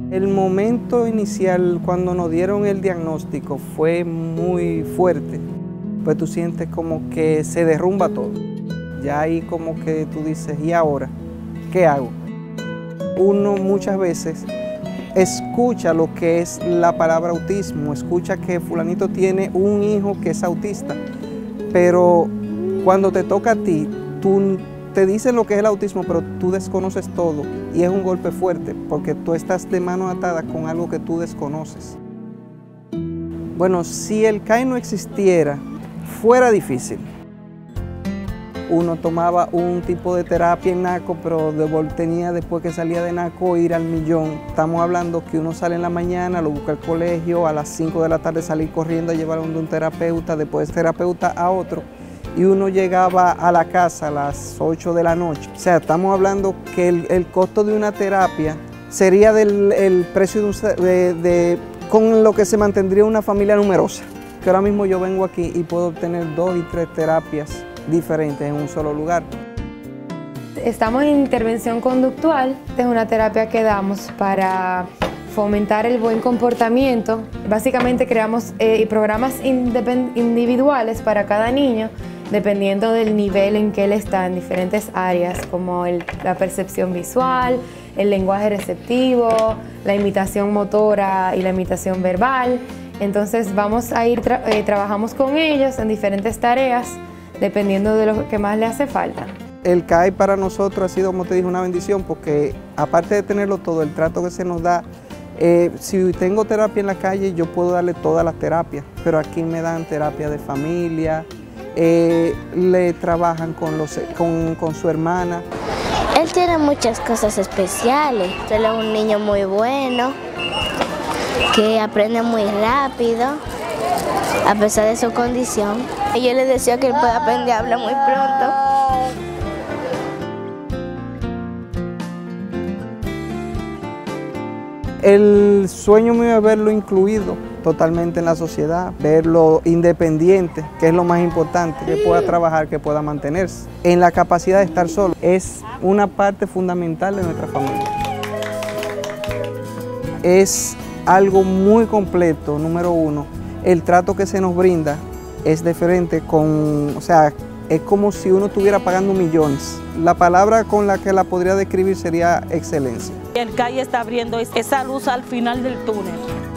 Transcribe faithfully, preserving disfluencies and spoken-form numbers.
El momento inicial cuando nos dieron el diagnóstico fue muy fuerte, pues tú sientes como que se derrumba todo. Ya ahí como que tú dices, ¿y ahora qué hago? Uno muchas veces escucha lo que es la palabra autismo, escucha que fulanito tiene un hijo que es autista, pero cuando te toca a ti, tú te dicen lo que es el autismo, pero tú desconoces todo y es un golpe fuerte porque tú estás de mano atada con algo que tú desconoces. Bueno, si el C A I no existiera, fuera difícil. Uno tomaba un tipo de terapia en NACO, pero tenía después que salía de NACO ir al millón. Estamos hablando que uno sale en la mañana, lo busca al colegio, a las cinco de la tarde salir corriendo a llevar a un terapeuta, después de terapeuta a otro. Y uno llegaba a la casa a las ocho de la noche. O sea, estamos hablando que el, el costo de una terapia sería del el precio de, un, de, de con lo que se mantendría una familia numerosa. Que ahora mismo yo vengo aquí y puedo obtener dos y tres terapias diferentes en un solo lugar. Estamos en intervención conductual. Es una terapia que damos para fomentar el buen comportamiento. Básicamente creamos eh, programas individuales para cada niño, dependiendo del nivel en que él está en diferentes áreas, como el, la percepción visual, el lenguaje receptivo, la imitación motora y la imitación verbal. Entonces vamos a ir, tra eh, trabajamos con ellos en diferentes tareas, dependiendo de lo que más le hace falta. El C A I para nosotros ha sido, como te dije, una bendición porque aparte de tenerlo todo, el trato que se nos da, eh, si tengo terapia en la calle, yo puedo darle todas las terapias, pero aquí me dan terapia de familia, eh, le trabajan con, los, con, con su hermana. Él tiene muchas cosas especiales. Él es un niño muy bueno, que aprende muy rápido, a pesar de su condición. Y yo le decía que él puede aprender a hablar muy pronto. El sueño mío es verlo incluido totalmente en la sociedad, verlo independiente, que es lo más importante, que pueda trabajar, que pueda mantenerse. En la capacidad de estar solo, es una parte fundamental de nuestra familia. Es algo muy completo, número uno. El trato que se nos brinda es diferente, con, o sea, es como si uno estuviera pagando millones. La palabra con la que la podría describir sería excelencia. El C A I está abriendo esa luz al final del túnel.